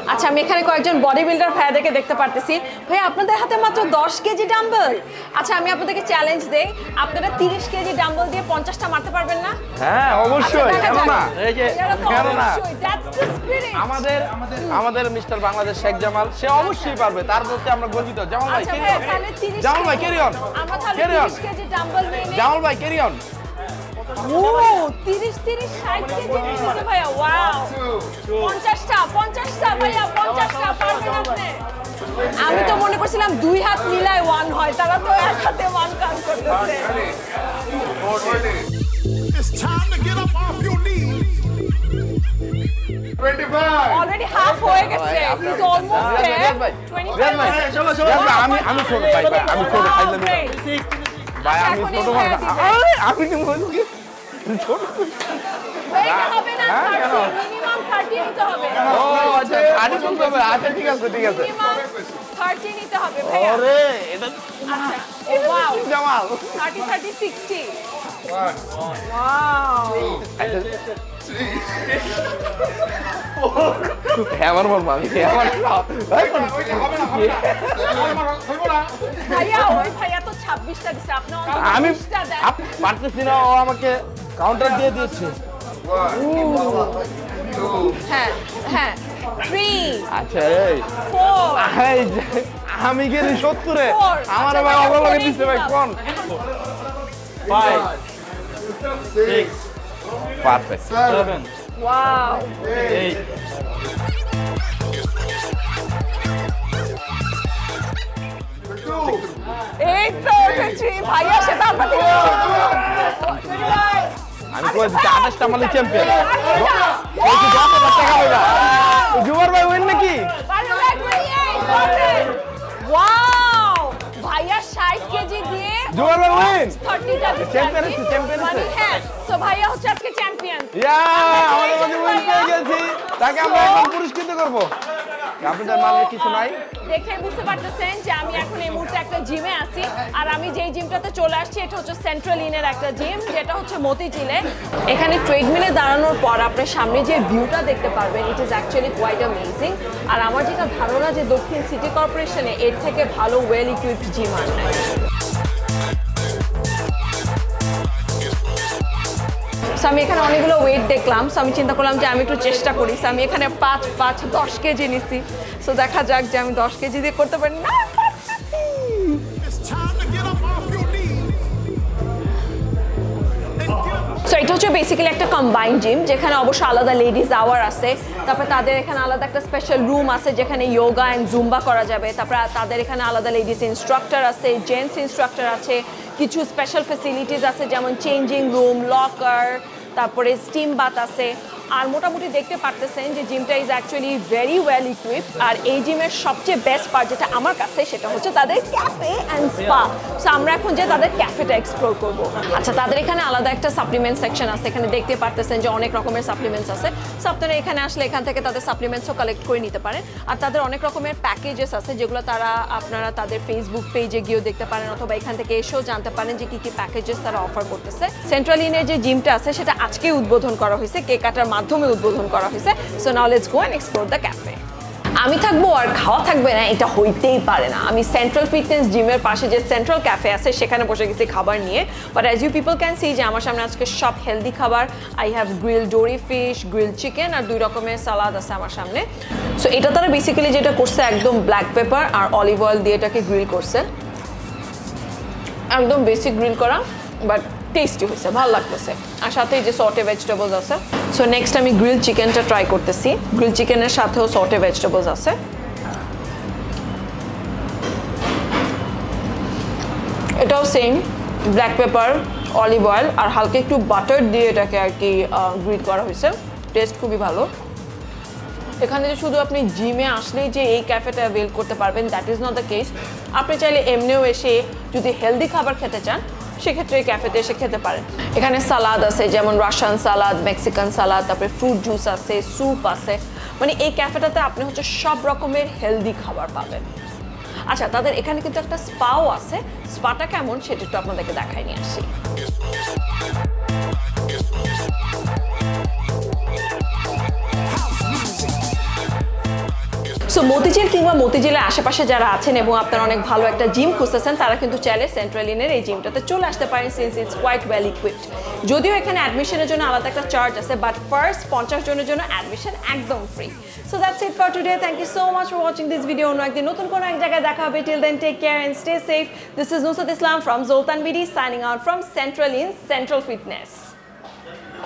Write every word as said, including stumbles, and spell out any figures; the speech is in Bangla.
আচ্ছা আমি এখানে কয়েকজন বডি বিল্ডার ভাইয়াদেরকে দেখতে পারতেছি। ভাই আপনাদের হাতে মাত্র দশ কেজি ডাম্বেল। আচ্ছা আমি আপনাদেরকে চ্যালেঞ্জ দেই, আপনারা তিরিশ কেজি ডাম্বেল দিয়ে পঞ্চাশটা মারতে পারবেন না? হ্যাঁ অবশ্যই, কেন না? এই যে কেন না? আমাদের আমাদের মিস্টার বাংলাদেশ শেখ জামাল সে অবশ্যই পারবে, তার প্রতি আমরা গর্বিত। জামাল ভাই ক্যারি অন, জামাল ভাই ক্যারি অন, আমরা তাহলে ক্যারি অন, তিরিশ কেজি ডাম্বেল নিয়ে নেই। জামাল ভাই ক্যারি অন। ও তিরিশ তিরিশ ষাট কেজি নিয়েছে ভাইয়া। ওয়াও, পঞ্চাশটা পঞ্চাশটা ভাইয়া, পঞ্চাশটা পারবেন আপনি? আমি তো মনে করছিলাম দুই হাত মিলায় ওয়ান হয়, তারা তো এক হাতে ওয়ান কাউন্ট করতেছে। It's time to get up off your knees. twenty-five. Already half হয়ে গেছে। He's almost there. twenty-five. আমি আমি ছোট ভাই, আমি ছোট খাইলাম ভাই, আমি ছোট ভাই, আমি কি বলবো কি ছোট ভাই হবে না, মিনিমাম ত্রিশ নিতে হবে। ও আচ্ছা আরে কোন হবে? আচ্ছা ঠিক আছে ঠিক আছে, ত্রিশ নিতে হবে ভাইয়া। আরে এটা আচ্ছা ওয়াও, জামাল ত্রিশ ত্রিশ ষাট। One. ওয়াও, আমার বল মামি আমার ভাইয়া ওই ভাইয়া তো ছাব্বিশটা দিছে, আপনি আমি বিশটা দেন। পারতেছি না, ও আমাকে কাউন্টার দিয়ে দিয়েছে। হ্যাঁ হ্যাঁ, three, আচ্ছা এই four, এই যে, আমি গেলি সত্তরে, four, আমার আচ্ছা, ভাই ভাইয়া, অবলগে four দিচ্ছে ভাই দিলাম। কোন five, six, perfect seven, wow, eight, এই তো উঠেছি ভাইয়া, সেটা আমরা থেকে আমি কই দিচ্ছি আঠাশটা মালি চ্যাম্পিয়ন। ওই কি দশ হাজার টাকা হইবা? জুমার ভাই উইন নাকি? ওয়াও, ভাইয়া ষাট কেজি দিয়ে জুমার ভাই উইন, ত্রিশটা দিচ্ছে। চ্যাম্পিয়ন আছে, চ্যাম্পিয়ন আছে। মানে হ্যাঁ, সো ভাইয়া হচ্ছে আজকে চ্যাম্পিয়ন। ইয়া আমাদের মাঝে উইন পেয়ে গেছি, তাকে আমরা এখন পুরস্কৃত করব। আপনাদের মালে কিছু নাই? দেখে বুঝতে পারতেছেন যে আমি এখন এই মুহূর্তে একটা জিমে আছি, আর আমি যেই জিমটাতে চলে আসছি এটা হচ্ছে সেন্ট্রাল ইনের একটা জিম, যেটা হচ্ছে মতিঝিলে। এখানে ট্রেডমিলে দাঁড়ানোর পর আপনার সামনে যে ভিউটা দেখতে পারবেন, it is actually quite amazing. আর আমার যেটা ধারণা যে দক্ষিণ সিটি কর্পোরেশনে এর থেকে ভালো ওয়েল ইকুইপড জিম আর নাই। সো আমি এখানে অনেকগুলো ওয়েট দেখলাম, সো আমি চিন্তা করলাম যে আমি একটু চেষ্টা করি। সো আমি এখানে পাঁচ পাঁচ দশ কেজি নিছি। সো দেখা যাক যে আমি দশ কেজি দিয়ে করতে পারি না। It's time to get up off your knees. So এটা হচ্ছে বেসিক্যালি একটা কম্বাইন জিম, যেখানে অবশ্য আলাদা লেডিস আওয়ার আছে, তারপরে তাদের এখানে আলাদা একটা স্পেশাল রুম আছে যেখানে যোগা অ্যান্ড জুম্বা করা যাবে, তারপরে তাদের এখানে আলাদা লেডিস ইনস্ট্রাক্টর আছে, জেন্টস ইনস্ট্রাক্টর আছে, কিছু স্পেশাল ফ্যাসিলিটিস আছে যেমন চেঞ্জিং রুম, লকার, তারপরে স্টিম বাথ আছে। আর মোটামুটি দেখতে পারতেছেন যে জিমটা is actually very well equipped. আর এই জিমের সবচেয়ে বেস্ট পার্ট যেটা আমার কাছে, সেটা হচ্ছে তাদের ক্যাফে অ্যান্ড স্পা। সো আমরা এখন যে তাদের ক্যাফেটা এক্সপ্লোর করব। আচ্ছা তাদের এখানে আলাদা একটা সাপ্লিমেন্ট সেকশন আছে, এখানে দেখতে পারতেছেন যে অনেক রকমের সাপ্লিমেন্টস আছে। সো আপনারা এখানে আসলে এখান থেকে তাদের সাপ্লিমেন্টসও কালেক্ট করে নিতে পারেন। আর তাদের অনেক রকমের প্যাকেজেস আছে যেগুলো তারা আপনারা তাদের ফেসবুক পেজে গিয়েও দেখতে পারেন, অথবা এখান থেকে এসেও জানতে পারেন যে কী কী প্যাকেজেস তারা অফার করতেছে। সেন্ট্রাল ইনের যে জিমটা আছে সেটা আজকেই উদ্বোধন করা হয়েছে, কেক কাটার মাধ্যমে উদ্বোধন করা হয়েছে। So now let's go and explore the cafe. আমি থাকবো আর খাওয়া থাকবে না, এটা হইতেই পারে না। আমি সেন্ট্রাল ফিটনেস জিমের পাশে যে সেন্ট্রাল ক্যাফে আছে সেখানে বসে গেছি খাবার নিয়ে। But as you people can see যে আমার সামনে আজকে সব হেলদি খাবার। I have grill dory fish, grill chicken, আর দুই রকমের সালাদ আছে আমার সামনে। সো এটা তারা বেসিক্যালি যেটা করছে, একদম ব্ল্যাক পেপার আর অলিভ অয়েল দিয়ে এটাকে গ্রিল করছে, একদম বেসিক গ্রিল করা, বাট টেস্টি হয়েছে, ভালো লাগতেছে। আর সাথে যে সটে ভেজিটেবলস আছে। সো নেক্সট আমি গ্রিল চিকেনটা ট্রাই করতেছি। গ্রিল চিকেনের সাথেও সটে ভেজিটেবলস আছে। এটাও same black pepper, olive oil আর হালকা একটু বাটার দিয়ে এটাকে আর কি গ্রিল করা হয়েছে। টেস্ট খুবই ভালো। এখানে যে শুধু আপনি জিমে আসলেই যে এই ক্যাফেটা অ্যাভেল করতে পারবেন, that is not the case. আপনি চাইলে এমনিও এসে যদি হেলদি খাবার খেতে চান, সেক্ষেত্রে এই ক্যাফেতে এসে খেতে পারেন। এখানে সালাদ আছে, যেমন রাশিয়ান সালাদ, মেক্সিকান সালাদ, তারপরে ফ্রুট জুস আছে, স্যুপ আছে। মানে এই ক্যাফেটাতে আপনি হচ্ছে সব রকমের হেলদি খাবার পাবেন। আচ্ছা তাদের এখানে কিন্তু একটা স্পাও আছে, স্পাটা কেমন সেটা একটু আপনাদেরকে দেখাই নিয়ে আসি। সো মতিঝিল কিংবা মতিঝিলের আশেপাশে যারা আছেন এবং আপনারা অনেক ভালো একটা জিম খুঁজতেছেন তারা কিন্তু চাইলে সেন্ট্রাল ইনের এই জিমটাতে চলে আসতে পারেন since it's quite well equipped. যদিও এখানে অ্যাডমিশনের জন্য আলাদা একটা চার্জ আছে, বাট ফার্স্ট পঞ্চাশ জনের জন্য অ্যাডমিশন একদম free. So that's it for today. Thank you so much for watching this video. অন্য একদিন নতুন কোনো এক জায়গায় দেখা হবে। Till then take care and stay safe. This is Nusrat Islam from Joltan BD signing out from Central Inn Central fitness.